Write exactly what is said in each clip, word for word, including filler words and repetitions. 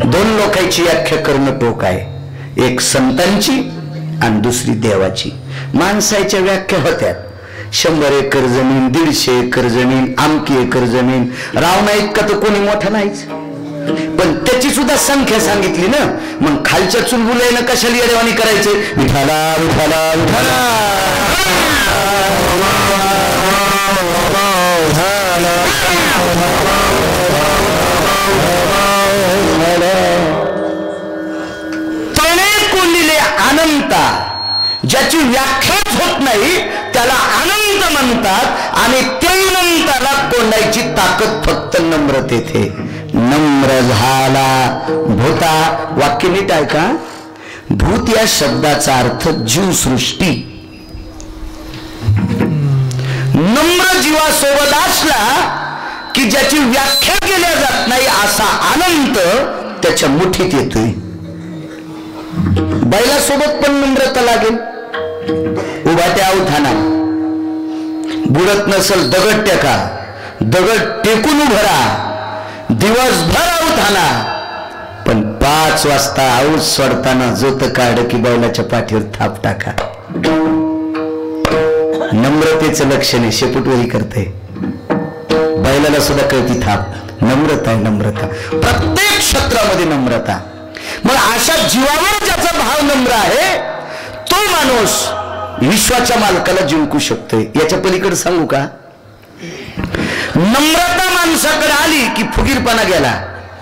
दोन लोकांची व्याख्या करणं टोक आहे, एक संतांची आणि दुसरी देवाची. माणसाच्या व्याख्या होत्या शंभर एकर जमीन, दीडशे एकर जमीन, आमकी एकर जमीन. रावणा इतका तर कोणी मोठा नाहीच, पण त्याची सुद्धा संख्या सांगितली ना. मग खालच्या चुलबुलाईनं कशाला येडेवाणी करायचे? विठाला विठाला विठाला. तळे कोंडिले अनंता, ज्याची व्याख्याच होत नाही त्याला अनंत म्हणतात. आणि त्या अनंताला कोंडायची ताकद फक्त नम्रतेत आहे. नम्र झाला भूता. वाक्य नीट आहे का? भूत या शब्दाचा अर्थ जीवसृष्टी. नम्र जीवासोबत असला की ज्याची व्याख्या केल्या जात नाही असा अनंत त्याच्या मुठीत येतोय. बैलासोबत पण नम्रता लागेल. उभा त्या उठाना, बुडत नसल दगड टेका, दगड टेकून उभं राहा. दिवसभर उठाना, पण पाच वाजता आऊस सोडताना जोत काढ की बैलाच्या पाठीवर थाप टाका. नम्रतेचं लक्षण आहे. शेपूटवरी करते, बैलाला सुद्धा कळती थाप. नम्रता आहे, नम्रता प्रत्येक क्षेत्रामध्ये नम्रता. मग अशा जीवावर ज्याचा भाव नम्र आहे तो माणूस विश्वाच्या मालकाला जिंकू शकतोय. याच्या पलीकडे सांगू का? नम्रता माणसाकडे आली की फुगीरपणा गेला.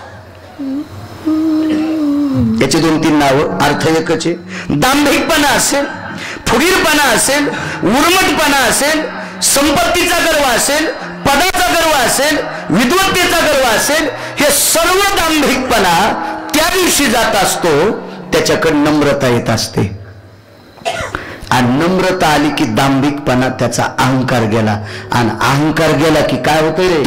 याचे दोन तीन नाव, अर्थ एकच आहे. दांभिकपणा असेल, फुगीरपणा असेल, उर्मटपणा असेल, संपत्तीचा गर्व असेल, पदाचा गर्व असेल, विद्वत्तेचा गर्व असेल, हे सर्व दांभिकपणा त्या दिवशी जात असतो त्याच्याकडे नम्रता येत असते. आणि नम्रता आली की दांभिकपणा, त्याचा अहंकार गेला. आणि अहंकार गेला की काय होतंय रे?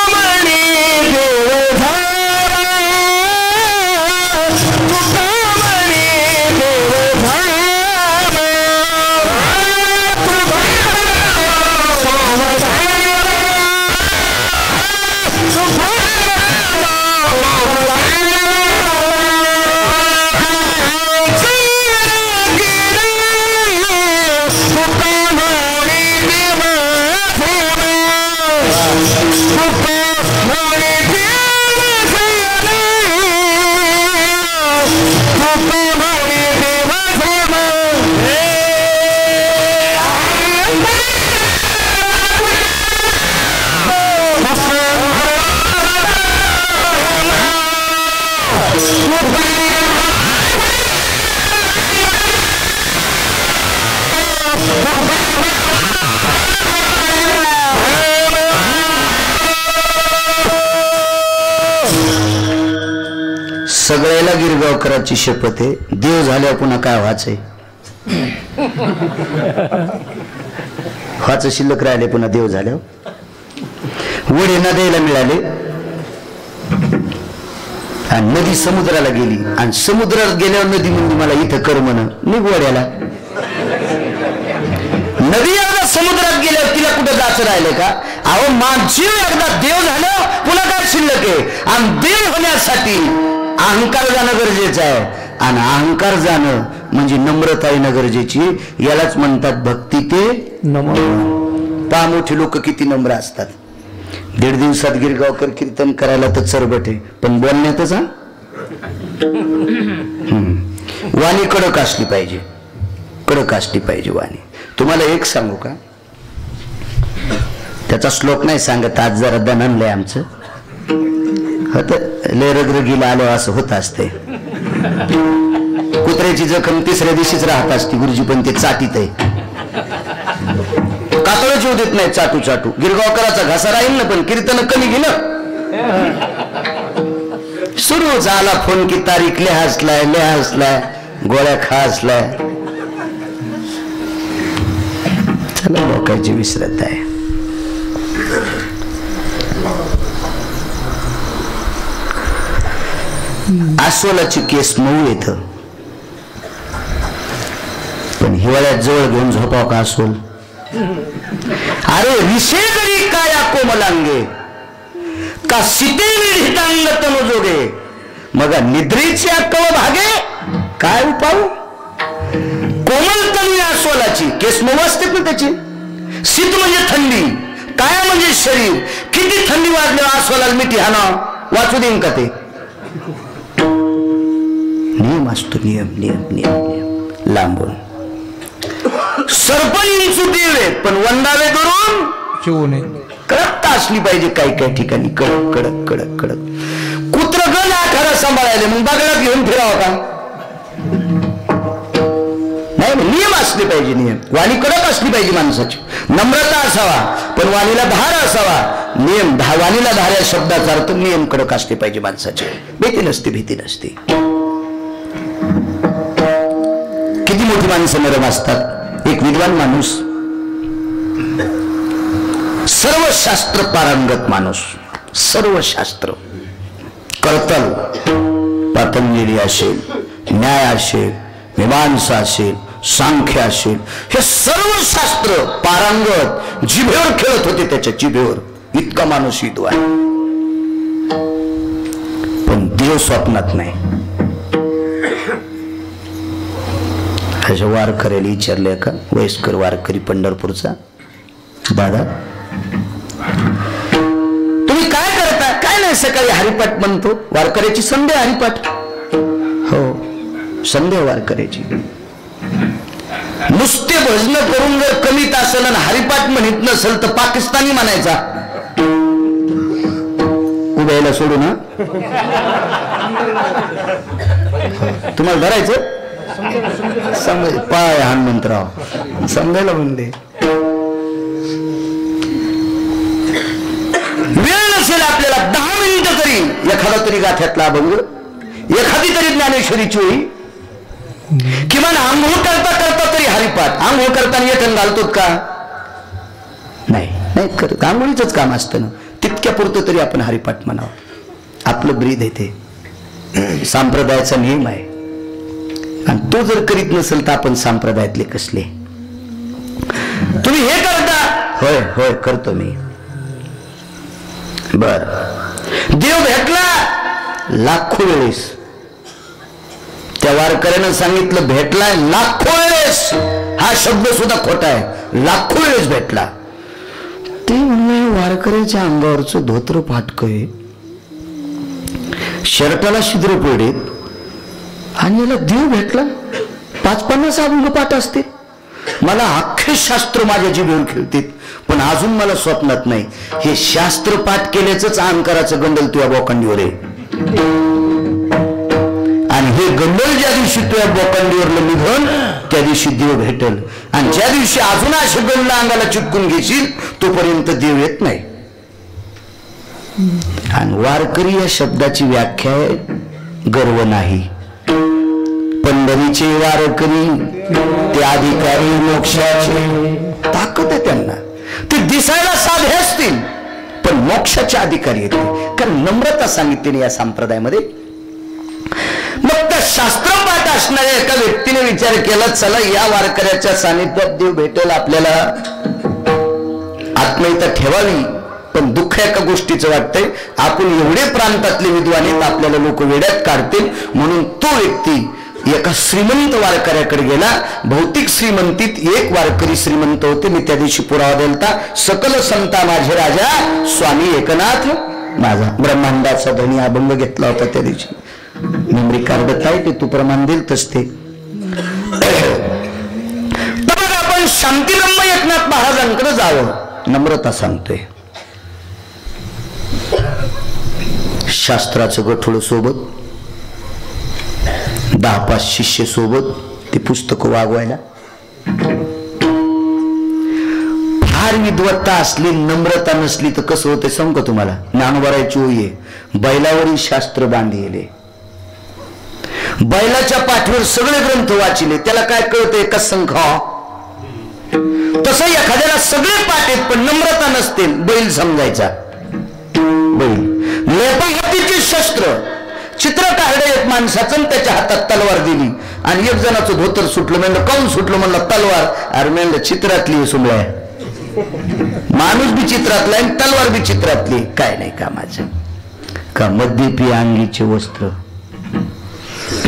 सगळ्याला गिरगावकरांची शपथ आहे. देव झाल्यावर पुन्हा काय व्हायचंय? व्हायचं शिल्लक राहिले पुन्हा देव झाल्यावर. वडे नद्याला मिळाले आणि नदी समुद्राला गेली. आणि समुद्रात गेल्यावर नदी म्हणजे मला इथं कर म्हण निघ वड्याला. नदी एकदा समुद्रात गेल्यावर तिला कुठं जायचं राहिलं का? अहो माझी एकदा देव झालं पुन्हा काय शिल्लक आहे? आणि देव होण्यासाठी अहंकार जाणं गरजेचं आहे. आणि अहंकार जाणं म्हणजे नम्रता येणं गरजेची. यालाच म्हणतात भक्ती ते नम्र. पहा मोठे लोक किती नम्र असतात. दीड दिवसात गिरगावकर कीर्तन करायला तर चरबट आहे, पण बोलण्यातच हा वाणी कडक असली पाहिजे. कडक असली पाहिजे वाणी. तुम्हाला एक सांगू का? त्याचा श्लोक नाही सांगत, आज जरा दण आणलंय आमचं. होत लय रगरगीला आलो असं होत असते. कुत्र्याची जखम तिसऱ्या दिवशीच राहत असते गुरुजी, पण ते चाटीत आहे. कातळ जीव देत नाही चाटू चाटू. गिरगावकराचा घासा राहील ना, पण कीर्तन कमी गेलं. सुरू झाला फोन की तारीख ले हसलाय ले हसलाय गोळ्या खा हसलाय. चला लोकांची विसरत आहे. अस्वलाची केस मऊ येत, पण हिवाळ्यात जवळ घेऊन झोपाव का अस्वल? अरे विषय जरी काया कोमलांगे का सीते विहितांग तनुजोगे मग निद्रेची अक्कव भागे काय उपाव. कोमल तनवी अस्वलाची केस मऊ असतात ना त्याची. शीत म्हणजे थंडी, काय म्हणजे शरीर. किती थंडी वाजल्यावर अस्वलाला मिठी हाना वाचू देईन का ते. नियम असतो, नियम नियम नियम नियम. लांबून सरपंच सुटीवे पण वंदावे करून शिवू नये. कडकता असली पाहिजे काही काही ठिकाणी. कडक कडक कडक कडक. कुत्र गण आखाडा सांभाळायले मग बगळा घेऊन फिरावं का. नाही, नियम असले पाहिजे. नियम. वाणी कडक असली पाहिजे माणसाची. नम्रता असावा पण वाणीला धार असावा. नियम धा वाणीला धार या शब्दाचा अर्थ नियम कडक असले पाहिजे माणसाचे. भीती नसते, भीती नसते. किती मोठी माणसं नरम असतात. एक विद्वान माणूस, सर्व शास्त्र पारंगत माणूस, सर्व शास्त्र कर्तल, पतंजली असेल, न्याय असेल, मीमांसा असेल, सांख्य असेल, हे सर्व शास्त्र पारंगत, जिभेवर खेळत होते त्याच्या जिभेवर. इतका माणूस विद्वान. पण देव स्वप्नात नाही. अशा वारकऱ्याला विचारले का, वयस्कर वारकरी पंढरपूरचा, दादा तुम्ही काय करता. काय नाही, सकाळी हरिपाठ म्हणतो. वारकऱ्याची संध्या हरिपाठ. हो, संध्या वारकऱ्याची. नुसते भजन करून जर कमीत असेल आणि हरिपाठ म्हणत नसेल तर पाकिस्तानी म्हणायचा. उभ्याला सोडू ना. तुम्हाला धरायचं समज पाय हनुमंतराव समजायला म्हणले. वेळ नसेल आपल्याला दहा मिनिटं तरी एखादा तरी गाठ्यातला अभंग, एखादी तरी ज्ञानेश्वरीची होई, किमान आंघोळ करता करता तरी हरिपाठ. आंघोळ करताना येठण घालतोत का. नाही नाही करत. आंघोळीच काम असतं ना. तितक्या पुरतं तरी आपण हरिपाठ म्हणावं. आपलं ब्रीद येते. संप्रदायाचा नियम आहे. आणि तो जर करीत नसेल तर आपण संप्रदायातले कसले. तुम्ही हे करता. होय होय करतो मी. बर, देव भेटला लाखो वेळेस. त्या वारकऱ्यानं सांगितलं भेटलाय लाखो वेळेस. हा शब्द सुद्धा खोटा आहे. लाखो वेळेस भेटला. ते म्हणलं वारकऱ्याच्या अंगावरचं धोत्र फाटकय, शर्टाला छिद्र पडेत आणि याला देव भेटला. पाच पन्नास अभंग पाठ असते. मला अख्खे शास्त्र माझ्या जीभेवर खेळते पण अजून मला स्वप्नात नाही. हे शास्त्र पाठ केल्याच अहंकाराचं गंडल तुझ्या बोकांडीवर आहे. आणि हे गंडल ज्या दिवशी तुझ्या बोकांडीवर निघल त्या दिवशी देव भेटल. आणि ज्या दिवशी अजून असे गंडल अंगाला चिटकून घेशील तोपर्यंत देव येत नाही. आणि वारकरी या शब्दाची व्याख्या आहे गर्व नाही. पंढरीचे वारकरी ते अधिकारी मोक्षाचे. ताकद आहे त्यांना. ते दिसायला साधे असतील पण मोक्षाचे अधिकारी आहेत. कारण नम्रता सांगितली या संप्रदायामध्ये. मग त्या शास्त्रपाठ असणाऱ्या एका व्यक्तीने विचार केला, चला या वारकऱ्याच्या सानिध्यात देव भेटेल आपल्याला. आत्मीयता ठेवावी. पण दुःख एका गोष्टीचं वाटतंय, आपण एवढे प्रांतातले विद्वान आहेत आपल्याला लोक वेड्यात काढतील. म्हणून तो व्यक्ती एका श्रीमंत वारकऱ्याकडे गेला. भौतिक श्रीमंतीत एक वारकरी श्रीमंत होते. मी त्या दिवशी पुरावा दिलता. सकल संता माझे राजा स्वामी एकनाथ माझा. ब्रह्मांडाचा धनी अभंग घेतला होता त्या दिवशी. मेमरी कार्ड काय ते तू प्रमाण दिल तसते. तर आपण शांतीब्रह्म एकनाथ महाराजांकडे जावं. नम्रता सांगतोय. शास्त्राचं गठोड सोबत, दहा पाच शिष्य सोबत, ते पुस्तक वागवायला. फार विद्वत्ता असली नम्रता नसली तर कसं होते सांग का तुम्हाला. ज्ञानोबारायची ओळी आहे, बैलावरील शास्त्र बांधिले. बैलाच्या पाठीवर सगळे ग्रंथ वाचिले. त्याला काय कळतंय का संखा. तसं एखाद्याला सगळे पाठ आहेत पण नम्रता नसते. बैल समजायचा. बैल लेपाहातीचे शस्त्र चित्र काढलं एक माणसाचं, त्याच्या हातात तलवार दिली आणि एक जणाचं धोतर सुटलं. म्हणलं काऊन सुटलं. म्हणलं तलवार. अरे म्हणलं चित्रातली सुमळ्या. माणूस बी चित्रातला आणि तलवार बी चित्रातली. काय नाही कामाचं. का मद्यपी अंगीचे वस्त्र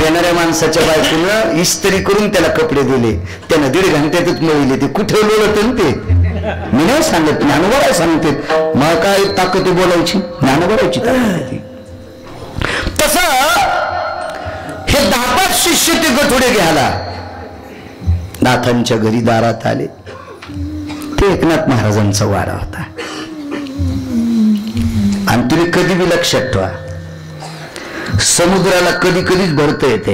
येणाऱ्या माणसाच्या बायकोनं इस्त्री करून त्याला कपडे दिले, त्यानं दीड घंट्यातच मळले. ते कुठे लोळत ते मी नाही सांगत, ज्ञानोबा सांगते. मग काय ताकद बोलायची, ज्ञानोबाची ताकद. तसं हे दहा पाच शिष्य ते गठोडे घ्यायला नाथांच्या घरी दारात आले. ते एकनाथ महाराजांचा वाडा होता. आणि तुम्ही कधी बी लक्षात ठेवा, समुद्राला कधी कधीच भरत येते.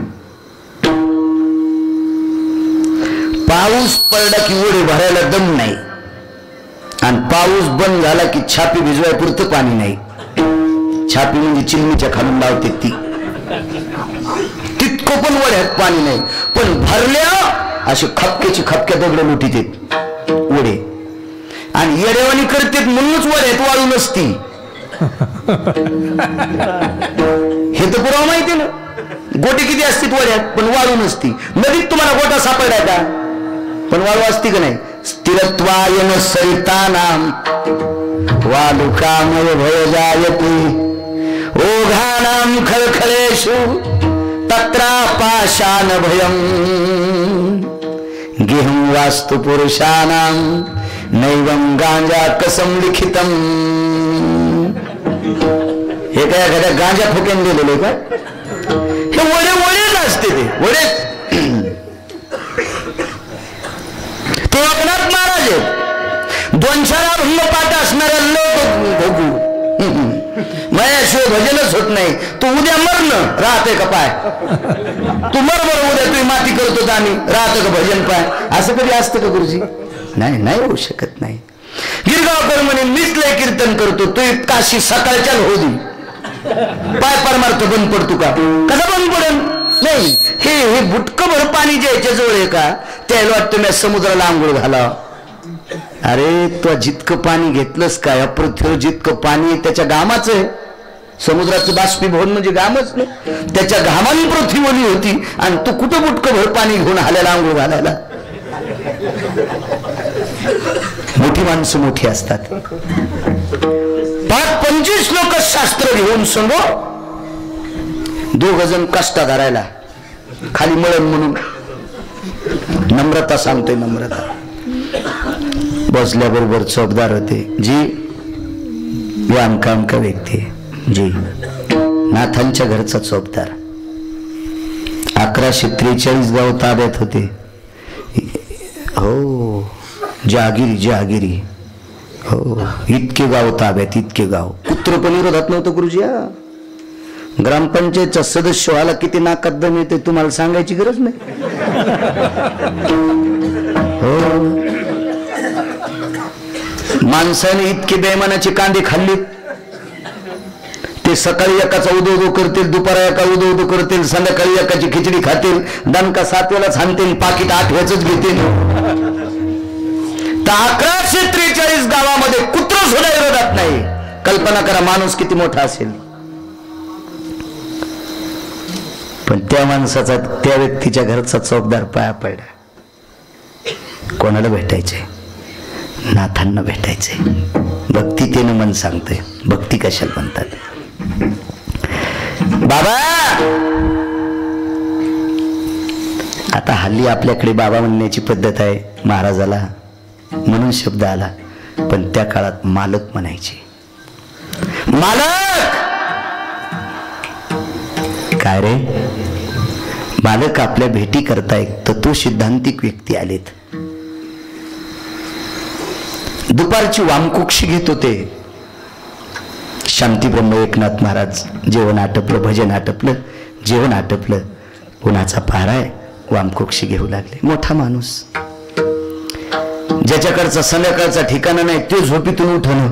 पाऊस पडला की ओढे भरायला दम नाही, आणि पाऊस बंद झाला की छापी भिजवाय पुरतं पाणी नाही. छापी म्हणजे चिमणीच्या खालून लावते ती, तितकं पण ओढ्यात पाणी नाही. पण भरल्या अशी खपक्याची खपक्या दगड मोठी ते ओढे, आणि येडेवाणी करते म्हणूनच ओढ्यात वाळू नसती. हे तर पुरावा माहिती ना. गोटे किती असतील वड्यात पण वाळू नसती. नदीत तुम्हाला गोटा सापडला का, पण वाळू असती का नाही. स्थिरत्वायन सरितानाम वालुकामय भय जायते ओघानाम खळखळेषु तत्रापाशान भयम गेहं वास्तु पुरुषानाम नैवं गांजा कसम लिखितम. हे काय एखाद्या गांजा फुक्यान गेलेले का, हे वडे वडेच असते. ते वडे ते एकनाथ महाराज दोन चार अभंग पाठ असणाऱ्या लोक भोगू माझ्याशिवाय भजनच होत नाही. तू उद्या मरण राहते का पाय, तू मर बरं उद्या तुम्ही माती करतो तर आम्ही राहतं का भजन पाय. असं कधी असतं का गुरुजी? नाही, नाही होऊ शकत नाही. गिरगावकर म्हणे मीच लय कीर्तन करतो, तू काशी सकाळच्या होदी पाय परमार्थ बंद पडतो का, कसा बंद पडेल. नाही, हे हे बुटकं भर पाणी ज्याच्या जवळ आहे का त्याला वाटतं मी समुद्राला आंघोळ घाला. अरे तू जितकं पाणी घेतलंस काय, पृथ्वीवर जितकं पाणी आहे त्याच्या घामाचं आहे. समुद्राचं बाष्पीभवन म्हणजे घामच ना, त्याच्या घामाने पृथ्वी ओली होती. आणि तू कुठं बुटकं भर पाणी घेऊन आल्याला आंघोळ घालायला. मोठी माणसं मोठी असतात. पाच पंचवीस लोक शास्त्र घेऊन समो दोघ जण कष्टा धरायला खाली मळण म्हणून. नम्रता सांगतोय, नम्रता. बसल्याबरोबर चौकदार होते. जी का व्यक्ती जी नाथांच्या घरचा चौकदार. अकराशे त्रेचाळीस गाव ताब्यात होते. हो, जहागिरी जहागिरी. हो, इतके गाव ताब्यात, इतके गाव. पुत्र पण विरोधात नव्हतं गुरुजी. ग्रामपंचायतचा सदस्य व्हायला किती नाकात दम येते तुम्हाला सांगायची गरज नाही. हो, माणसाने इतके बेमानाचे कांदे खाल्ले. ते सकाळी एकाचा उदो उदो करतील, दुपारा एका उदो उदो करतील, संध्याकाळी एकाची खिचडी खातील, दणका सात वेळाच हाणतील, पाकिट आठ वेळच घेतील. तर अकराशे त्रेचाळीस गावामध्ये कुत्र सुद्धा विरोधात नाही. कल्पना करा माणूस किती मोठा असेल. पण त्या माणसाचा, त्या व्यक्तीच्या घरचा चौकदार पाया पडला. कोणाला भेटायचे? नाथांना भेटायचे. भक्ती तेनं मन सांगतंय. भक्ती कशाला म्हणतात? बाबा, आता हल्ली आपल्याकडे बाबा म्हणण्याची पद्धत आहे. महाराजाला म्हणून शब्द आला, पण त्या काळात मालक म्हणायचे. मालक काय रे? मालक आपल्या भेटी करताय. तत्व सिद्धांतिक व्यक्ती आलेत. दुपारची वामकुक्षी घेत होते. शांती ब्रह्म एकनाथ महाराज. जेवण आटपलं, भजन आटपलं, जेवण आटपलं, उन्हाचा पहारा आहे, वामकुक्षी घेऊ लागले. मोठा माणूस, ज्याच्याकडचा संध्याकाळचा ठिकाणा नाही ते झोपीतून उठणं.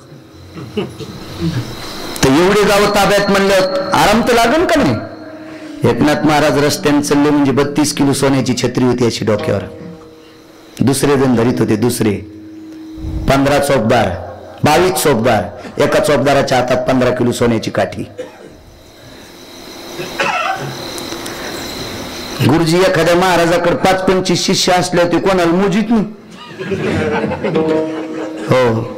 तर एवढे गाव ताब्यात म्हणलं आराम तर लागेल का नाही? एकनाथ महाराज रस्त्याने चालले म्हणजे बत्तीस किलो सोन्याची छत्री होती अशी डोक्यावर. दुसरे जण धरीत होते. दुसरे पंधरा चौकदार, बावीस चौकदार. एका चौकदाराच्या हातात पंधरा किलो सोन्याची काठी. गुरुजी एखाद्या महाराजाकडे पाच पंचवीस शिष्य असले होते, कोणाला मोजीत नाही. हो,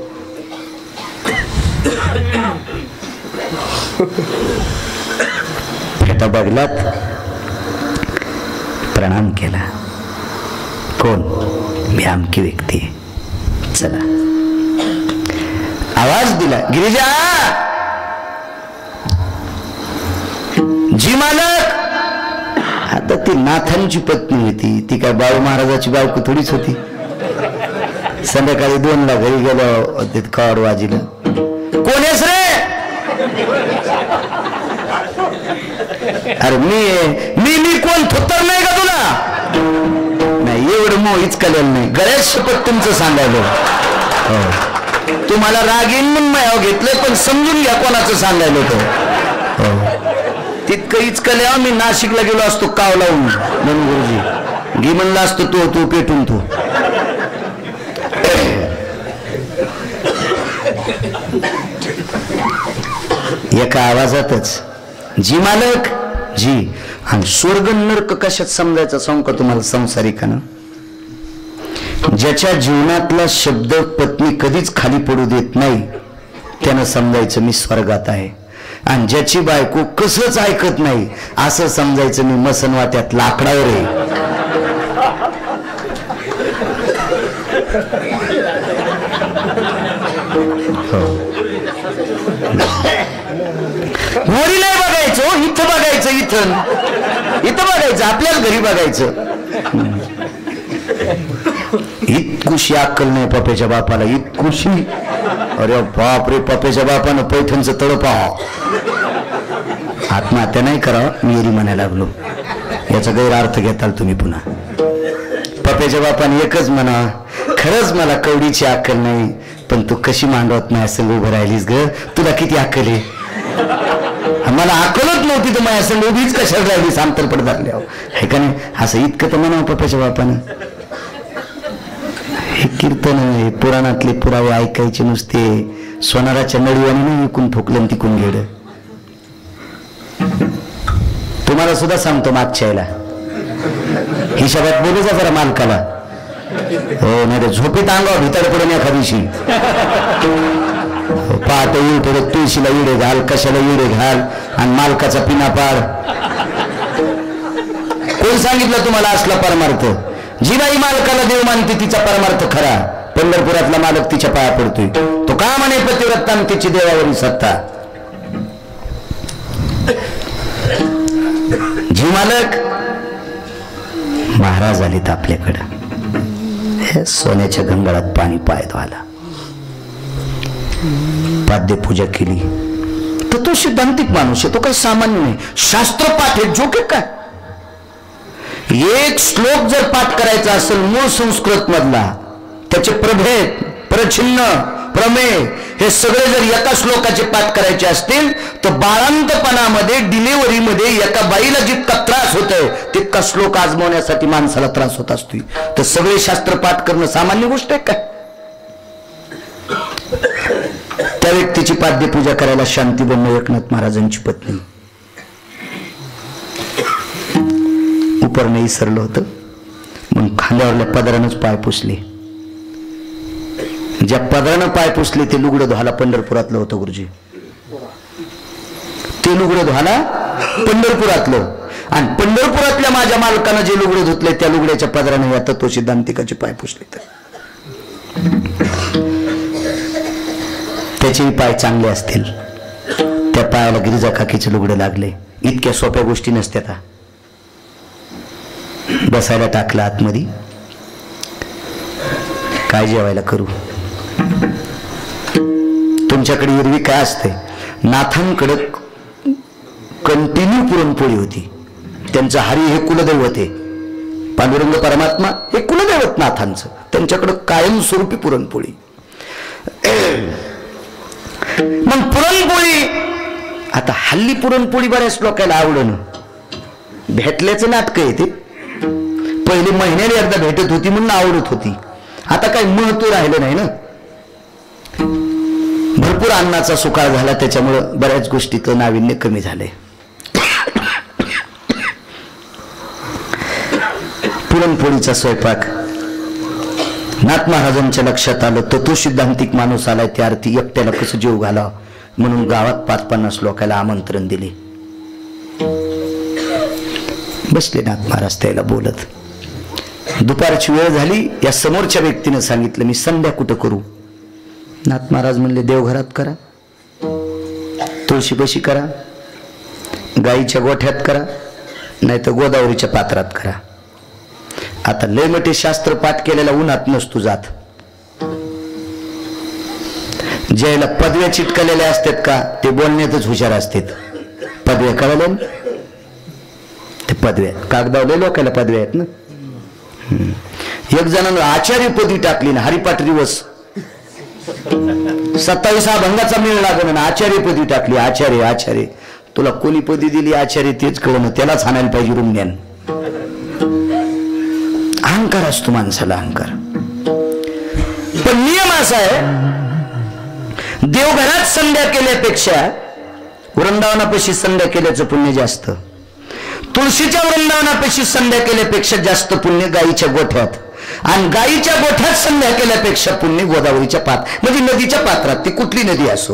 खेळता बघलात, प्रणाम केला. कोण? मी अमकी व्यक्ती. चला, आवाज दिला, गिरिजा. जी मालक. आता ती नाथांची पत्नी होती, ती काय बाळू महाराजाची बायको थोडीच होती. संध्याकाळी दोनला घरी गेलो, ते कॉड वाजिलं. कोण आहेस रे? अरे मी मी मी कोण? थोत्तर नाही का तुला? नाही, एवढं मोह इचकलेलं नाही. गळ्यात शपथ तुमचं सांगायला. हो, तुम्हाला राग येईन म्हणून मायाव घेतलंय, पण समजून घ्या कोणाचं सांगायला होतं. हो, तितकं इचकल्या मी नाशिकला गेलो असतो काव लावून म्हणून गुरुजी घे म्हणला असतो तो तू पेटून तू. एका आवाजातच जी मालक जी. आणि स्वर्ग नरक कशात समजायचं सांगू का तुम्हाला संसारिकानं? ज्याच्या जीवनातला शब्द पत्नी कधीच खाली पडू देत नाही त्यानं समजायचं मी स्वर्गात आहे. आणि ज्याची बायको कसंच ऐकत नाही असं समजायचं मी मसनवात्यात लाकडावर आहे. वरी नाही बघायचं, इथं बघायचं. इथं इथं बघायचं, आपल्याच घरी बघायचं. इतकुशी अक्कल नाही पप्याच्या बापाला, इतकुशी. अरे बाप रे, पप्याच्या बापानं पैठणचं तळ पाहा. आत्महत्या नाही करावं मी एरी म्हणायला लागलो. याचा गैरअर्थ घेताल तुम्ही पुन्हा. पप्याच्या बापाने एकच म्हणा, खरंच मला कवडीची अक्कल नाही, पण तू कशी मांडवत नाही असं उभं राहिलीस ग, तुला किती अक्कल आहे. मला अक्कलच नव्हती तर माझ्या संग उभीच कशाला राहिली अंतर पडदारल्या हे का नाही. असं इतकं तर म्हणावं पप्पाच्या बापानं. हे कीर्तन हे पुराणातले पुरावे ऐकायचे नुसते सोनाराच्या नळीवाणी नाही विकून ठोकलं तिकून गेलं. तुम्हाला सुद्धा सांगतो मागच्या याला हिशोबात बोलू जा जरा मालकाला. हो, नाही तर झोपीत अंगावर भितर पडून एखादीशी पाहत येईल थोडं तुळशीला इडे घाल, कशाला इडे घाल आणि मालकाचा पिना पाड. कोण सांगितलं तुम्हाला असला परमार्थ? जी बाई मालकाला देव मानते तिचा परमार्थ खरा. पंढरपुरातला मालक तिच्या पाया पडतोय. तो का म्हणे पतिव्रता तिची देवावरील सत्ता. जी मालक महाराज आलेत आपल्याकडं. सोन्याच्या गंगाळात पाणी पायतो आला, पाद्य पूजा केली. तर तो सिद्धांतिक माणूस आहे, तो काही सामान्य नाही. शास्त्र पाठ आहे, जोके काय. एक श्लोक जर पाठ करायचा असेल मूळ संस्कृत मधला, त्याचे प्रभेद, प्रचिन्ह, प्रमेय हे सगळे जर एका श्लोकाचे पाठ करायचे असतील तर बाळांतपणामध्ये डिलिव्हरीमध्ये एका बाईला जितका त्रास होतोय तितका श्लोक आजमावण्यासाठी माणसाला त्रास होत असतोय. तर सगळे शास्त्र पाठ करणं सामान्य गोष्ट आहे काय? त्या व्यक्तीची पाद्यपूजा करायला शांतीबन एकनाथ महाराजांची पत्नी उपरने इसरलं होतं म्हणून खांद्यावरल्या पदरानंच पाय पुसले. ज्या पदरानं पाय पुसले ते लुगडं धुवाला पंढरपुरातलं होतं गुरुजी. ते लुगडं धुवाला पंढरपुरातलं. आणि पंढरपुरातल्या माझ्या मालकानं जे लुगडं धुतले त्या लुगड्याच्या पदराने आता तो सिद्धांतिकाचे पाय पुसले. तर त्याचेही पाय चांगले असतील. त्या पायाला गिरिजा काकीचे लुगडे लागले. इतक्या सोप्या गोष्टी नसत्या. बसायला टाकला आतमध्ये. काय जेवायला करू? तुमच्याकडे एरवी काय असते? नाथांकडे कंटिन्यू पुरणपोळी होती. त्यांचं हरी हे कुलदैवत आहे. पांडुरंग परमात्मा हे कुलदैवत नाथांचं. त्यांच्याकडे कायमस्वरूपी पुरणपोळी. मग पुरणपोळी आता हल्ली पुरणपोळी बऱ्याच लोकांना आवडणं. भेटल्याचं नाटक आहे ते. पहिले महिन्याला एकदा भेटत होती म्हणून आवडत होती. आता काही महत्व राहिलं नाही ना. भरपूर अन्नाचा सुकाळ झाला त्याच्यामुळं बऱ्याच गोष्टीचं नाविन्य कमी झालंय. पुरणपोळीचा स्वयंपाक नाथ महाराजांच्या लक्षात आलं. तर तो सिद्धांतिक माणूस आलाय त्या अर्थी एकट्याला कसं जीव घालावं म्हणून गावात पाच पन्नास लोकांना आमंत्रण दिले. बसले नाथ महाराज त्याला बोलत. दुपारची वेळ झाली. या समोरच्या व्यक्तीने सांगितलं मी संध्या कुठं करू. नाथ महाराज म्हणले देवघरात करा, तुळशीपाशी करा, गाईच्या गोठ्यात करा, नाही तर गोदावरीच्या पात्रात करा. आता लय मोठे शास्त्र पाठ केलेला उन्हात नसतो जात. ज्याला पदव्या चिटकलेल्या असतात का ते बोलण्यातच हुशार असतात. पदव्या कळलं ते पदव्या कागदावले लोकांना पदव्या आहेत ना. एक जणांना आचार्यपदी टाकली ना हरिपाठ दिवस सत्तावीस हा भंगाचा मेळ लागला ना आचार्यपदी टाकली. आचार्य आचार्य तुला कोणी पदी दिली आचार्य तेच कळलं त्यालाच आणायला पाहिजे रुमण्यान. अहंकार असतो माणसाला अहंकार. पण नियम असा आहे देवघरात संध्या केल्यापेक्षा वृंदावनापाशी संध्या केल्याचं पुण्य जास्त. तुळशीच्या वृंदावनापाशी संध्या केल्यापेक्षा जास्त पुण्य गाईच्या गोठ्यात, आणि गाईच्या गोठ्यात संध्या केल्यापेक्षा पुण्य गोदावरीच्या पात म्हणजे नदीच्या पात्रात ती कुठली नदी असो.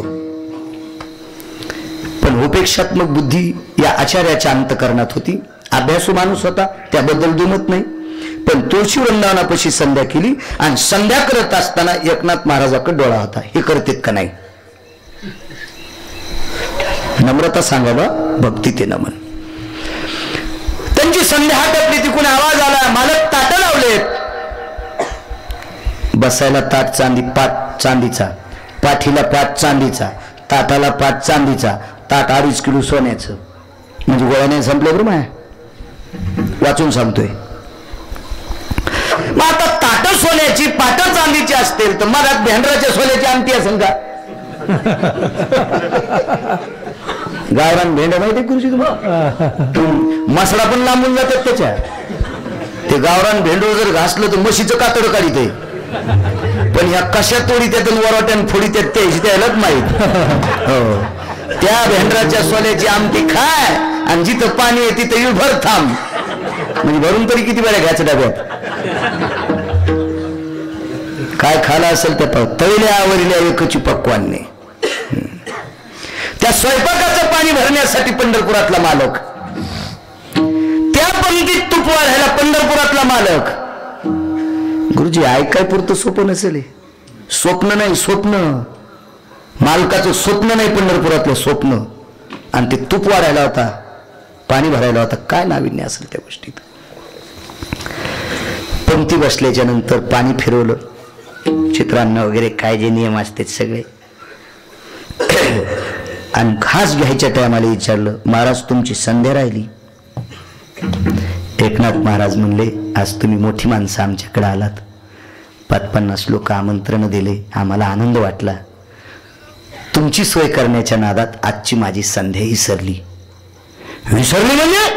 पण उपेक्षात्मक बुद्धी या आचार्याच्या अंतकरणात होती. अभ्यासू माणूस होता त्याबद्दल दुमत नाही. पण तुळशी वृंदावनापाशी संध्या केली आणि संध्या करत असताना एकनाथ महाराजाकडे डोळा होता. हे करतेत का नाही. नम्रता सांगावा भक्ती ते नमन. त्यांची संध्या हातातली तिकून आवाज आला. मालक ताट लावलेत. बसायला ताट चांदी पाट चांदीचा, पाठीला पाट चांदीचा, ताटाला पाट चांदीचा, ताट अडीच किलो सोन्याचं. म्हणजे गोळ्याने संपले बरं माया वाचून सांगतोय. मग आता ताट सोन्याची पाट चांदीची असतील तर मग भेंडराच्या सोन्याची आमटी असेल का. गावरान भेंड्या माहिती कृषी तुम्हाला मसडा पण लांबून जातात त्याच्या. ते गावरान भेंडो जर घासलं तर म्हशीचं कातड काढीत आहे. पण ह्या कशा तोडी त्यातून वरोट्यान फोडी त्यात त्याची त्यालाच माहित. हो त्या भेंडराच्या सोन्याची आमटी खाय आणि जिथं पाणी आहे तिथं युभर थांब. म्हणजे भरून तरी किती वेळा घ्यायचं डब्यात. काय खाला असेल त्या तळल्या आवरल्या एकची पक्वानने. त्या स्वयंपाकाचं पाणी भरण्यासाठी पंढरपुरातला मालक, त्या पंक्तीत तूप वाढायला पंढरपुरातला मालक. गुरुजी ऐकाय पुरतं सोपं नसेल. स्वप्न नाही स्वप्न. मालकाचं स्वप्न नाही पंढरपुरातलं स्वप्न. आणि ते तूप वाढायला होता पाणी भरायला होता. काय नाविन्य असेल त्या गोष्टीत. पंक्ती बसल्याच्या नंतर पाणी फिरवलं. चित्रांना वगैरे काय जे नियम असतात सगळे. आणि खास घ्यायच्या टायमाला विचारलं महाराज तुमची संध्या राहिली. एकनाथ महाराज म्हणले आज तुम्ही मोठी माणसं आमच्याकडे आलात. पाच पन्नास लोक आमंत्रण दिले. आम्हाला आनंद वाटला. तुमची सोय करण्याच्या नादात आजची माझी संध्या विसरली. विसरली म्हणजे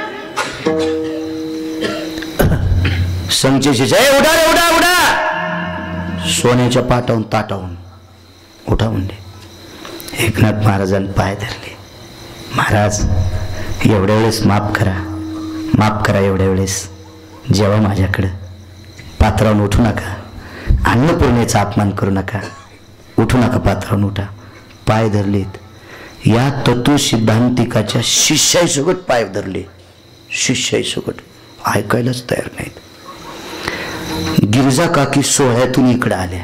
संचेशी जय उडा रे उडा उडा. सोन्याच्या पाटावून ताटावून उठा म्हणले. एकनाथ महाराजांनी पाय धरले. महाराज एवढ्या वेळेस माफ करा माफ करा. एवढ्या वेळेस जेव्हा माझ्याकडं पात्रावून उठू नका. अन्नपूर्णेचा अपमान करू नका. उठू नका पात्रावून उठा. पाय धरलेत. या तत्व सिद्धांतिकाच्या शिष्यासोबत पाय धरले. शिष्यासोबत ऐकायलाच तयार नाहीत. गिरजा काकी सोहळ्यातून इकडे आल्या.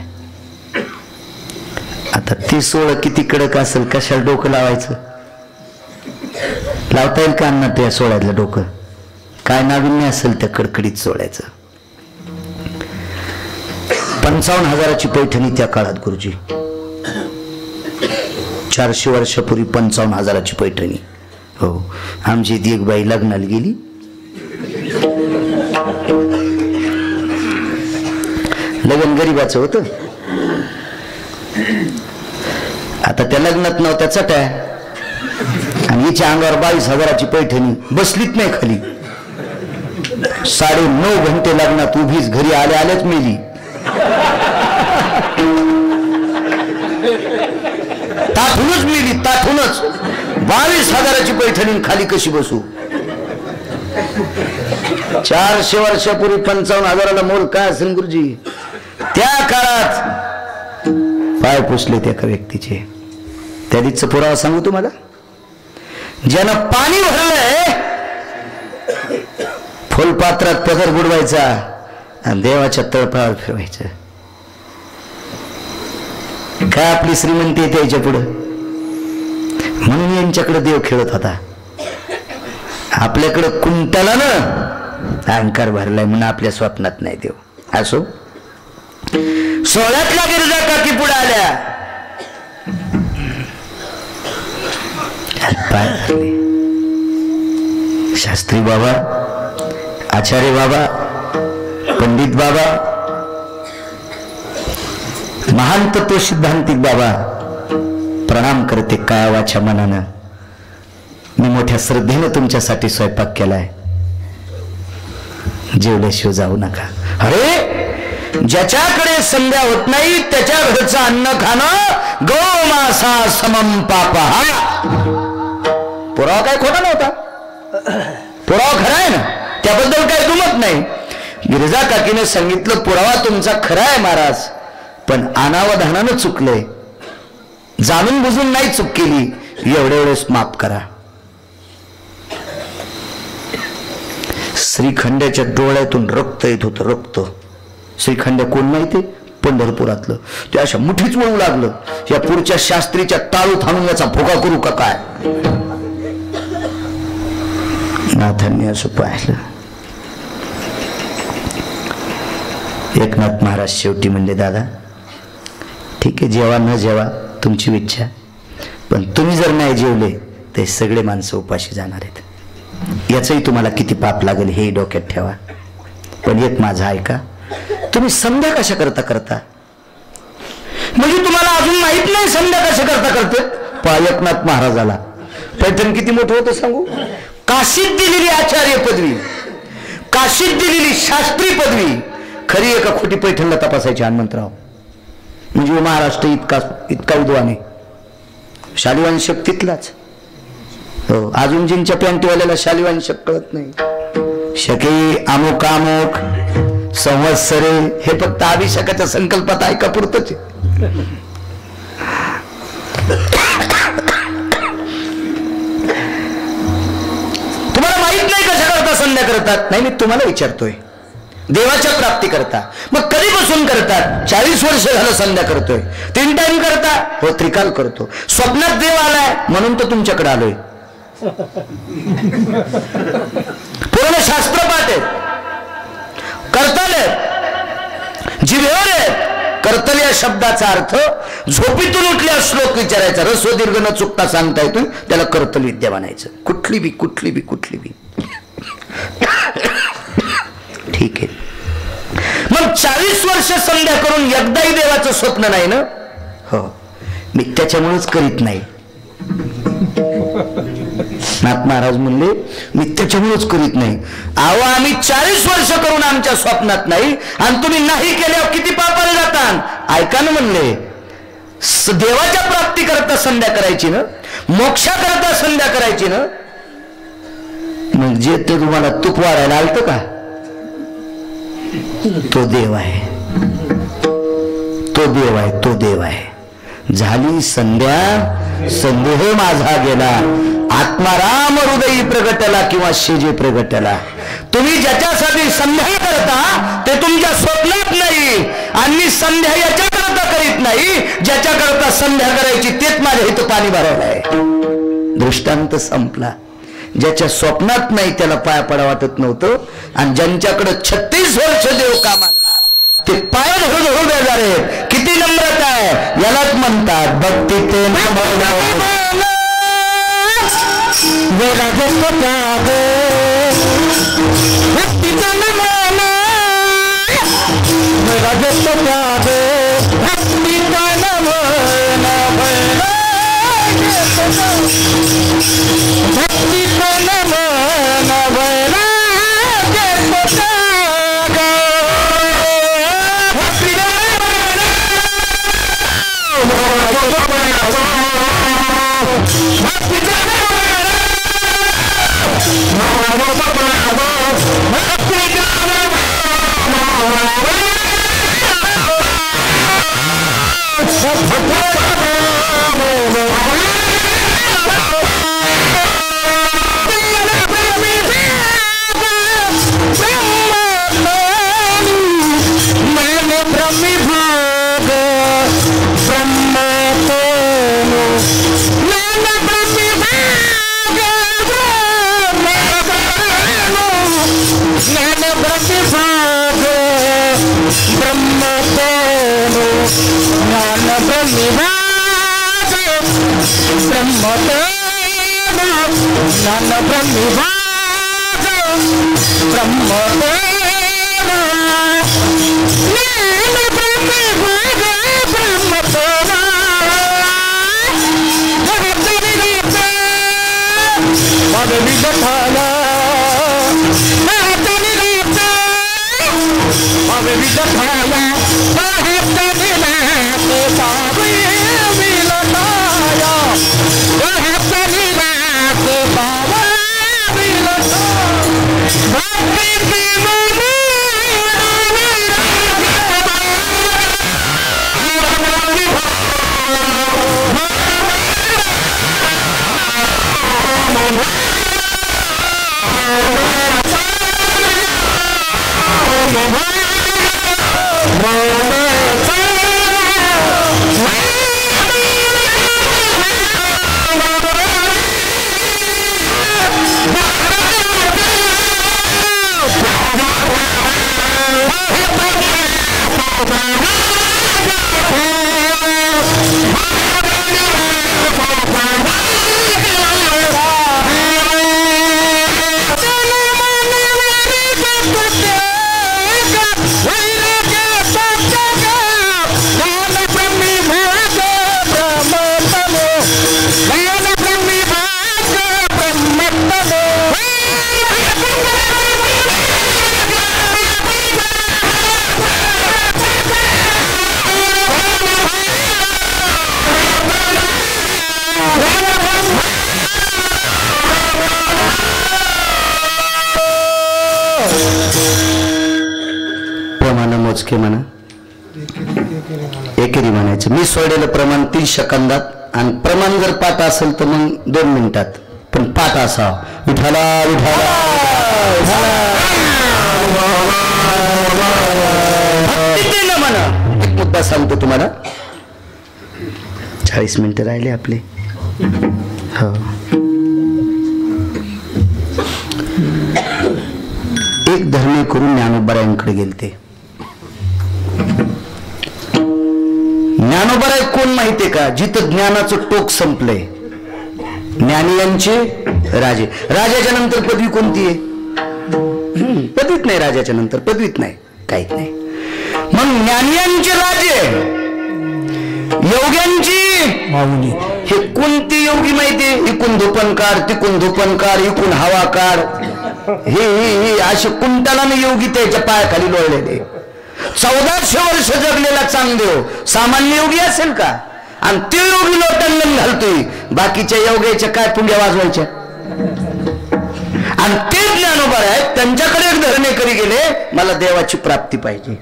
आता ते सोहळं किती कडक असेल कशाला डोकं लावायचं. लावता येईल का अण्णा त्या सोहळ्यातलं डोकं. काय नाविन्य असेल त्या कडकडीत सोहळ्याचं. पंचावन्न हजाराची पैठणी त्या काळात गुरुजी. चारशे वर्षापूर्वी पंचावन्न हजाराची पैठणी. हो आमची ती एक बाई लग्नाला गेली. लग्न गरीबाचं होतं. आता त्या लग्नात नव्हत्या चट्या आणि हिच्या अंगावर बावीस हजाराची पैठणी. बसलीच नाही खाली. साडे नऊ घंटे लग्नात उभीच घरी आल्या आल्याच मेली. ताठूनच मेली ताठूनच. बावीस हजाराची पैठणी खाली कशी बसू. चारशे वर्षापूर्वी पंचावन्न हजाराला मोल काय असेल गुरुजी. त्या काळात पाय पुसले त्या एका व्यक्तीचे. त्या दिवशीचा पुरावा सांगू तुम्हाला. ज्यानं पाणी भरलंय फुलपात्रात पदर बुडवायचा आणि देवाच्या तळपावर फिरवायचं. काय आपली श्रीमंती आहे त्याच्या पुढं. म्हणून यांच्याकडे देव खेळत होता. आपल्याकडं कुंटाला ना अहंकार भरलाय म्हणून आपल्या स्वप्नात नाही देव. असो, सोहळ्यातल्या गिरजा काकी पुढे आल्या. पाय धरले. शास्त्री बाबा, आचार्य बाबा, पंडित बाबा, महान तत्व सिद्धांतिक बाबा, प्रणाम करते काया वाचा मनानं. मी मोठ्या श्रद्धेने तुमच्यासाठी स्वयंपाक केलाय, जेवल्याशिवाय जाऊ नका. अरे, ज्याच्याकडे संध्या होत नाही त्याच्या घरचं अन्न खाणं गोमासा समम पापः. पुरावा काय खोटा नव्हता, पुरावा खरा आहे ना, त्याबद्दल काय दुमत नाही. गिरिजा काकीने सांगितलं पुरावा तुमचा खरा आहे महाराज, पण अनावधानानं चुकले, जाणून बुजून नाही चूक केली, एवढे वेळेस माफ करा. श्रीखंड्याच्या डोळ्यातून रक्त येत होतं, रक्त. श्रीखंड कोण माहिती? पंढरपुरातलं. ते अशा मुठीच वळू लागलं. या पुढच्या शास्त्रीच्या टाळू थांबून याचा भोगा करू का काय. नाथांनी असं पाहिलं. एकनाथ महाराज शेवटी म्हणले, दादा ठीक आहे, जेवा न जेवा तुमची इच्छा, पण तुम्ही जर नाही जेवले तर सगळे माणसं उपाशी जाणार आहेत. याचंही तुम्हाला किती पाप लागेल हे डोक्यात ठेवा. पण एक माझा ऐका, तुम्ही संध्या कशा करता करता म्हणजे तुम्हाला अजून माहित नाही संध्या कशा करता करते. पा एकनाथ महाराजाला पैठण किती मोठं होतं सांगू. काशीत दिलेली आचार्य पदवी, काशीत दिलेली शास्त्री पदवी खरी एका खोटी पैठणला तपासायची हनुमंतराव. म्हणजे महाराष्ट्र इतका इतका विद्वान आहे. शालिवांशक तिथलाच. हो, अजून जिंच्या पॅन्टीवाल्याला शालिवांशक कळत नाही. शके अमुक अमुक संवत्सरे हे फक्त अभिषेकाच्या संकल्पात ऐका पुरतच. तुम्हाला माहित नाही कशा करता संध्या करतात. नाही, मी तुम्हाला विचारतोय. देवाच्या प्राप्ती करता मग कधीपासून करतात? चाळीस वर्ष झालं संध्या करतोय. तीन टाइम करता? हो, त्रिकाल करतो. स्वप्नात देव आलाय म्हणून तर तुमच्याकडे आलोय. पूर्ण शास्त्रपाठ आहे, कर्तल आहे, जिभेवर आहे. कर्तल या शब्दाचा अर्थ झोपेतून उठल्या श्लोक विचारायचा, रस्व दीर्घ न चुकता सांगता येतो, त्याला कर्तल विद्या म्हणायचं. कुठली बी कुठली बी कुठली बी ठीक आहे. मग चाळीस वर्ष संध्या करून एकदाही देवाचं स्वप्न नाही ना. हो, मी त्याच्यामुळेच करीत नाही. नाथ महाराज म्हणले मी त्याच्यामुळेच करीत नाही. अहो, आम्ही चाळीस वर्ष करून आमच्या स्वप्नात नाही, आणि तुम्ही नाही केल्यावर किती पापाला जातात. ऐका ना म्हणले, देवाच्या प्राप्ती करता संध्या करायची ना, मोक्षा करता संध्या करायची ना. मग जे ते तुम्हाला तूप वाढायला आलत का, तो देव आहे, तो देव आहे, तो देव आहे. झाली संध्या, संदेह माझा गेला, आत्माराम हृदयी प्रगटला किंवा शेजे प्रगटला. तुम्ही ज्याच्यासाठी संध्या करता ते तुमच्या स्वप्नात नाही, आणि संध्या याच्या करता करीत नाही, ज्याच्या करता संध्या करायची तेच माझ्या इथं पाणी भरायला आहे. दृष्टांत संपला. ज्याच्या स्वप्नात नाही त्याला पाया पडा वाटत नव्हतं, आणि ज्यांच्याकडे छत्तीस वर्ष देव कामाला ते पाय धरून धरून बेजार आहेत. किती नम्रता आहे. यालाच म्हणतात भक्ती ते ज्ञान ब्रह्मविभाग ब्रह्मदेव ज्ञान ब्रह्मविभाग ब्रह्मदेव भगविदठाला महतनिलाता भगविदठाला महतनिलाते बाबे विलनाया महतनिलाते बाबा विलना भक्ति दीवानी मोजके म्हणा एकेरी म्हणायचं. मी सोडलेलं प्रमाण तीस सेकंदात आणि प्रमाण जर पाठ असेल तर मग दोन मिनिटात पण पाठ असावा. विठाला विठाला म्हणा. एक मुद्दा सांगतो तुम्हाला. चाळीस मिनिटं राहिले आपले. हो एक धर्मी करून ज्ञानोबारायांकडे गेलते. ज्ञानोबाराय कोण माहितीये का? जिथं ज्ञानाचं टोक संपलंय. ज्ञानी यांचे राजे. राजाच्या नंतर पदवी कोणती आहे? पदवीत नाही. राजाच्या नंतर पदवीत नाही, काहीच नाही. मग ज्ञानियांचे राजे, योग्यांची माऊली. हे कोणती योगी माहितीये? इकून धोपण काढ, तिकून धोपण काढ, इकून हवा काढ. हे हे असे कुंटालाने योगी त्याच्या पायाखाली लोळलेले. चौदाशे वर्ष जगलेला चांगदेव सामान्य योगी असेल का? आणि ते योगी लोटांगण घालतोय. बाकीच्या योग्याच्या काय पुंग्या वाजवायच्या? आणि ते ज्ञानोबा आहेत, त्यांच्याकडे एक धरणेकरी गेले, मला देवाची प्राप्ती पाहिजे.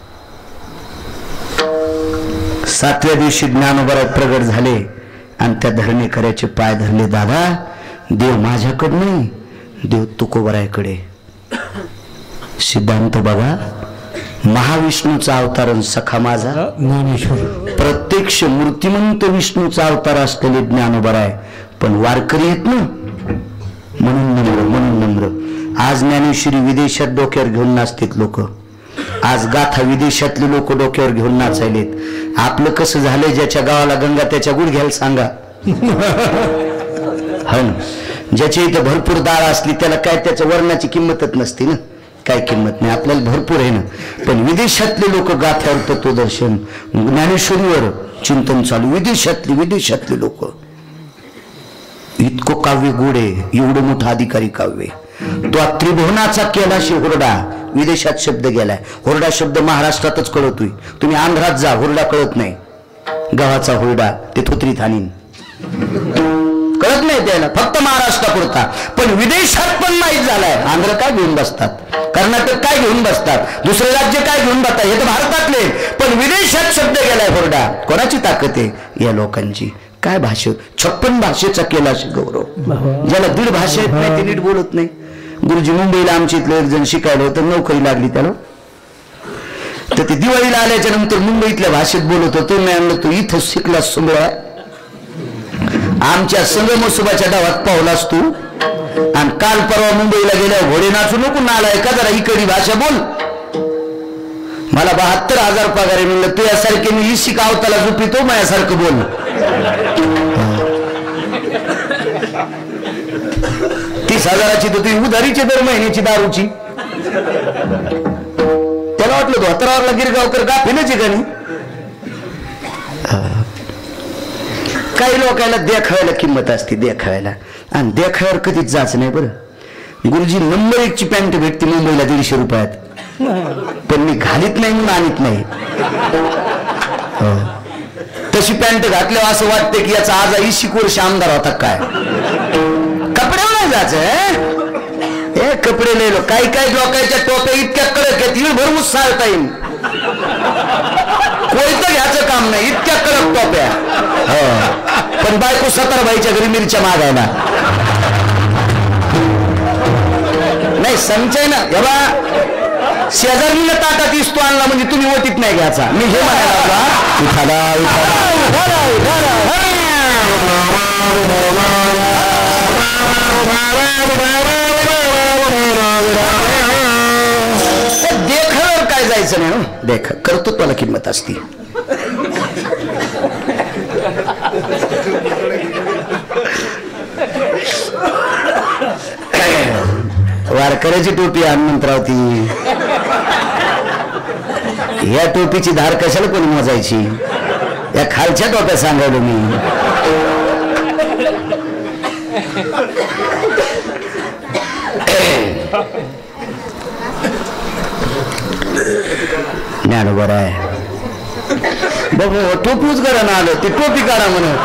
सातव्या दिवशी ज्ञानोबा प्रगट झाले आणि त्या धरणेकऱ्याचे पाय धरले. दादा, देव माझ्याकडे नाही, देव तुकोबरायकडे. सिद्धांत बघा, महाविष्णूचा अवतार सखा माझा ज्ञानेश्वर. प्रत्यक्ष मूर्तिमंत विष्णूचा अवतार असलेले ज्ञानोबराय, पण वारकरी आहेत ना, म्हणून नम्र म्हणून नम्र. आज ज्ञानेश्वरी विदेशात डोक्यावर घेऊन नाचतात लोक. आज गाथा विदेशातले लोक डोक्यावर घेऊन नाचायलेत. आपलं कसं झालंय? ज्याच्या गावाला गंगा त्याच्या गुडघ्याला सांगा. हो ना. ज्याच्या इथं भरपूर डाळ असली त्याला काय त्याच्या वर्णाची किंमतच नसते ना. काय किंमत नाही. आपल्याला भरपूर आहे ना. पण विदेशातले लोक गाथ्यावर तत्वदर्शन ज्ञानेश्वरीवर चिंतन चालू. विदेशातले विदेशातले लोक. इतकं काव्य गोड आहे, एवढं मोठं अधिकारी काव्य. तो त्रिभुवनाचा केलाशी हुरडा विदेशात शब्द गेलाय. हुरडा शब्द महाराष्ट्रातच कळतोय. तुम्ही आंध्रात जा, हुरडा कळत नाही. गावाचा हुरडा ते थोत्रीत आणीन, कळत नाही त्याला, फक्त महाराष्ट्रापुरता. पण विदेशात पण माहीत झालाय. आंध्र काय घेऊन बसतात, कर्नाटक काय घेऊन बसतात, दुसरे राज्य काय घेऊन बसतात, हे तर भारतातले. पण विदेशात शब्द गेलाय हुरडा. कोणाची ताकद आहे? या लोकांची. काय भाषा, छप्पन भाषेचा केला गौरव. ज्याला दीड भाषा येत नाही ते नीट बोलत नाही. गुरुजी मुंबईला आमच्या इथलं एक जण शिकायला होतं, नोकरी लागली त्याला. तर ते दिवाळीला आल्याच्या नंतर मुंबईतल्या भाषेत बोलत होतो. मी आणलं तो इथं शिकला सुंगळा. आमच्या संगमसुबाच्या डावात पावलास तू. आणि काल परवा मुंबईला गेल्या घोडे नाचू नको नालाय का, जरा इकडची भाषा बोल. मला बहात्तर हजार पगार आहे. म्हणलं तुझ्यासारखे मी शिकावताला झोपितो, माझ्यासारखं बोल. पन्नास हजाराची तर ती उधारीची दर महिन्याची दारूची. त्याला वाटलं धोतरावरला गिरगावकर गाफीलच आहे का नाही. काही लोकांना देखाव्याला किंमत असते, देखाव्याला, आणि देखाव्यावर कधीच जाच नाही. बरं गुरुजी नंबर एक ची पॅन्ट भेटते मुंबईला दीडशे रुपयात, पण मी घालीत नाही म्हणून आणत नाही. तशी पॅन्ट घातल्यावर असं वाटतं की याचा आज ऐंशी वर्ष आमदार होता काय. कपड्यावर नाही जायचं हे कपडे नाही. लो काही काही लोकांच्या टोप्या इतक्या कडक आहेत भर उत्साहता येईल, कोयतं घ्यायचं काम नाही, इतक्या कडक टोप्या. पण बायको सतर बाईच्या घरी मिरच्या मागायला नाही संचय ना. एवढा शेजारीला ताटात इसतो आणला म्हणजे तुम्ही ओटीत नाही घ्यायचा. मी हे म्हणायला देखावर काय जायचं नाही. देख कर्तृत्वाला किंमत असते. वारकऱ्याची टोपी हनुमंतराव ती, या टोपीची धार कशाला कोणी मोजायची. या खालच्या टोप्या सांगायला मी. ज्ञानोबर आहे बाबा टोपूच करा ना आलं ते टोपी काढा म्हणून.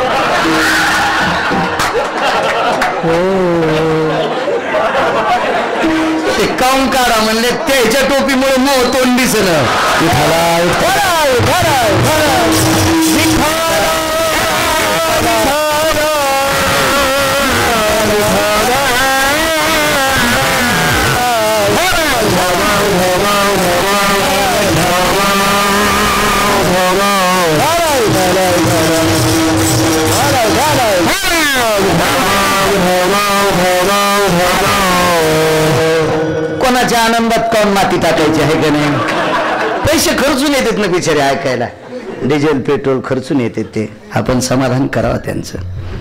ते काऊन काढा म्हणले त्याच्या टोपीमुळे मोह तोंड दिसन. कोणाच्या आनंदात कोण माती टाकायची आहे का नाही. पैसे खर्चून येतात ना बिचारे ऐकायला, डिझेल पेट्रोल खर्चून येते ते. आपण समाधान करावं त्यांचं.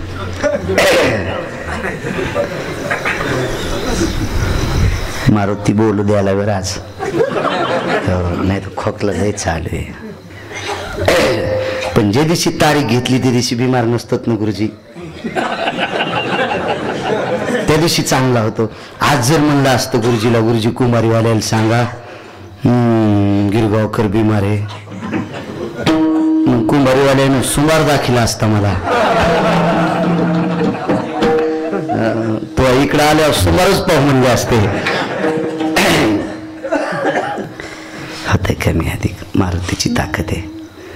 मारुती बोलू द्यायला वेळ आज नाही तर खोकला जाय चालू आहे. पण जे दिवशी तारीख घेतली त्या दिवशी बिमार नसतात ना गुरुजी, त्या दिवशी चांगला होतो. आज जर म्हणलं असतं गुरुजीला गुरुजी कुमारीवाल्याला सांगा गिरगावकर बिमार आहे, मग कुंभारीवाल्यानं सुमार दाखिला असता मला. तो इकडे आल्यावर सुमारच पाहू म्हणले असते. होते कमी अधिक मारुतीची ताकद आहे.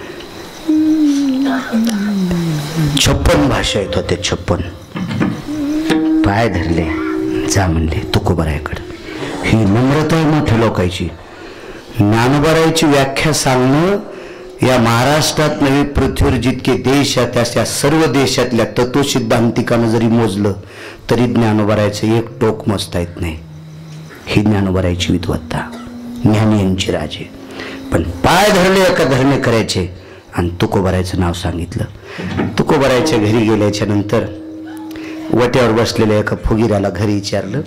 छप्पन भाषा येत होते, छप्पन. पाय धरले जा म्हणले तुकोबारायकडे. ही नम्रता आहे मोठ्या लोकांची. ज्ञानोबारायची व्याख्या सांगणं या महाराष्ट्रात नव्हे पृथ्वीवर जितके देश आहेत त्या सर्व देशातल्या तत्वसिद्धांतिकानं जरी मोजलं तरी ज्ञानोबारायचं एक टोक मोजता येत नाही. ही ज्ञानोबारायची विद्वत्ता, ज्ञानी यांची राजे. पण पाय धरले एका धरणे करायचे आणि तुकोबारायचं नाव सांगितलं. तुकोबारायच्या घरी गेल्याच्या नंतर वट्यावर बसलेल्या एका फुगीराला घरी विचारलं.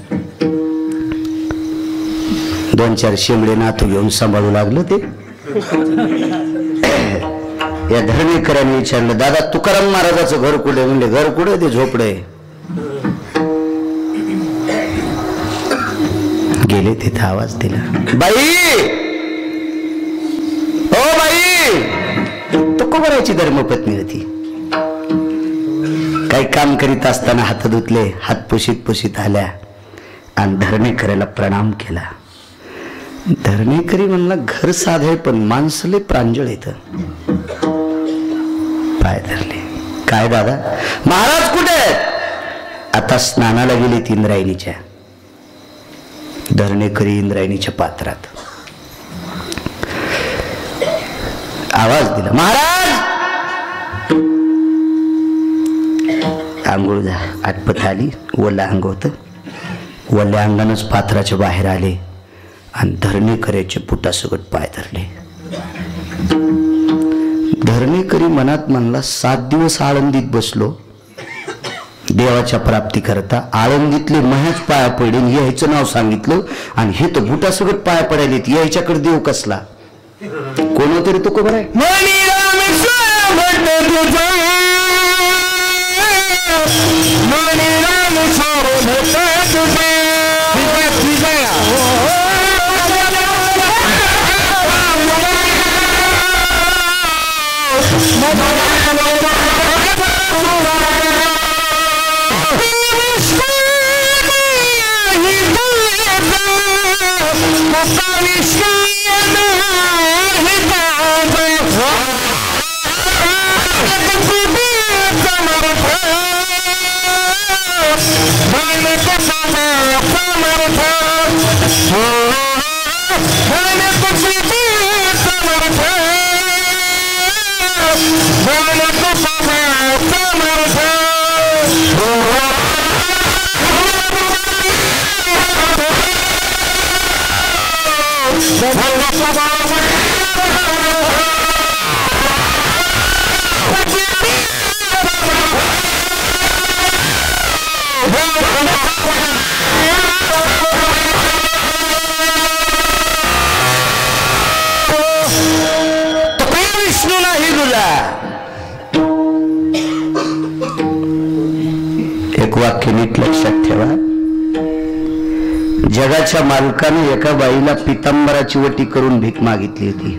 दोन चार शेंबडे नातू घेऊन सांभाळू लागलं. ते या धरणीकरांनी विचारलं दादा तुकाराम महाराजाचं घर कुठे. म्हणले घर कुठे, ते झोपडे. गेले तिथे आवाज दिला बाई, ओ बाई. तुकोबारायची धर्मपत्नी होती. काही काम करीत असताना हात धुतले, हात पुशीत पुशीत आल्या आणि धरणीकराला प्रणाम केला. धरणीकरी म्हणला घर साधे पण माणसले प्रांजळ येत. पाय धरले. काय दादा महाराज कुठे? आता स्नानाला गेले इंद्रायणीच्या. धरणीकरी इंद्रायणीच्या पात्रात आवाज दिला महाराज. आंघोळ जा आटपत आली, वल्ला अंग होतं. वल्ल्या अंगानंच पात्राच्या बाहेर आले आणि धरणीकऱ्याचे पुटासकट पाय धरले. धरणीकरी मनात म्हणला सात दिवस आळंदीत बसलो, देवाच्या प्राप्ती करता आळंदीतले महच पाया पडले, यायचं नाव सांगितलं आणि हे तर बुटासकट पाया पडायलेत, यायच्याकडे देव कसला कोणतरी तो खबर आहे. एक वाक्य नीट लक्षात ठेवा. जगाच्या मालकाने एका बाईला पितांबराची वटी करून भीक मागितली होती.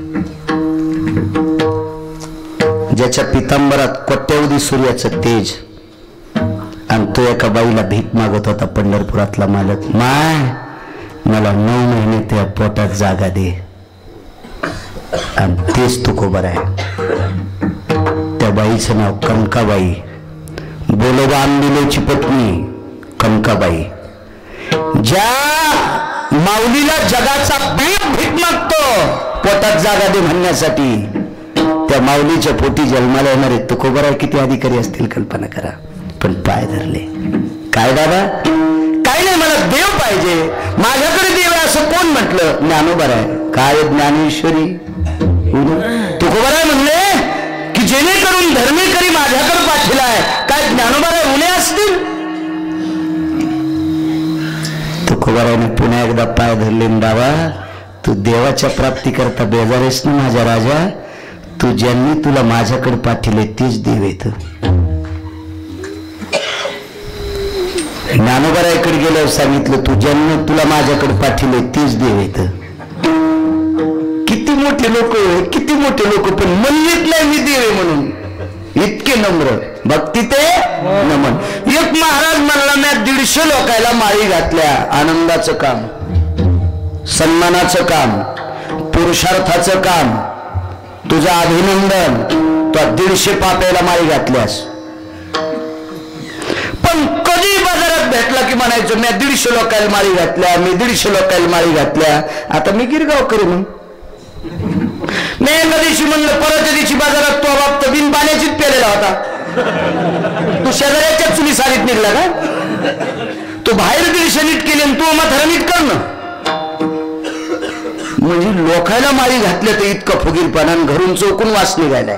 ज्याच्या पितांबरात कोट्यवधी सूर्याचं तेज, आणि तो एका बाईला भीक मागत होता पंढरपुरातला मालक. माय मला नऊ महिने त्या पोटात जागा दे. आणि तेच तुकोबर आहे. त्या बाईचं नाव कनकाबाई, बोलोबा आंबिलेची पत्नी कनकाबाई. ज्या माऊलीला जगाचा बाप भीक मागतो पोटात जागा दे म्हणण्यासाठी, त्या माऊलीच्या पोटी जन्माला येणारे तुकोबर आहे किती अधिकारी असतील कल्पना करा. पण पाय धरले. काय दादा? काय नाही, मला देव पाहिजे, माझ्याकडे देव आहे असं कोण म्हटलं? ज्ञानोबर आहे. काय ज्ञानेश्वरी तुकोबर आहे म्हणले की जेणेकरून धर्मेकरी माझ्याकडे पाठिलाय. काय ज्ञानोबर आहे उणे असतील? तुकोबराने पुन्हा एकदा पाय धरले. बाबा तू देवाच्या प्राप्ती करता बेजारेस ना माझ्या राजा. तू ज्यांनी तुला माझ्याकडे पाठिले तेच देव येत. ज्ञानोबराकडे गेल्यावर सांगितलं तू ज्यांनी तुला माझ्याकडे पाठिले तेच देव येत. किती मोठे लोक, किती मोठे लोक, पण म्हणलेत नाही मी देव आहे म्हणून. इतके नम्र भक्ती ते नमन. एक महाराज म्हणला मी दीडशे लोकायला माळी घातल्या. आनंदाचं काम, सन्मानाचं काम, पुरुषार्थाचं काम, तुझं अभिनंदन. तो दीडशे पाप्याला माळी घातल्यास. पण कधी बाजारात भेटला की म्हणायचं मी दीडशे लोकायला माळी घातल्या, मी दीडशे लोकायला माळी घातल्या. आता मी गिरगाव करू म्हणून मी एका दिवशी म्हणलं, परतच्या दिवशी बाजारात तो बाप तर बिन पाण्याचीच पेलेला होता. तू शेजाऱ्याच्याच चुली सारीत निघला का? तू बाहेर दीडशे नीट केली आणि तू म्हातारा नीट कर ना. म्हणजे लोकायला माळी घातल्या तर इतकं फुगीरपणा, घरून चौकून वास निघायलाय.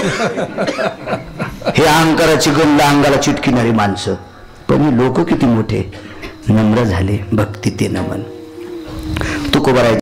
हे अहंकाराची गंध अंगाला चिटकिणारी माणसं. पण लोक किती मोठे नम्र झाले. भक्ती ते नमन. तुकोबर आहे.